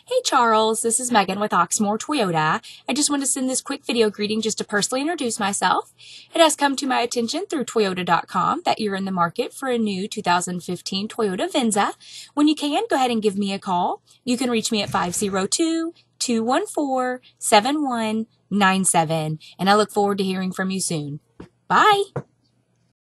Hey Charles, this is Megan with Oxmoor Toyota. I just want to send this quick video greeting just to personally introduce myself. It has come to my attention through Toyota.com that you're in the market for a new 2015 Toyota Venza. When you can, go ahead and give me a call. You can reach me at 502-214-7197, and I look forward to hearing from you soon. Bye!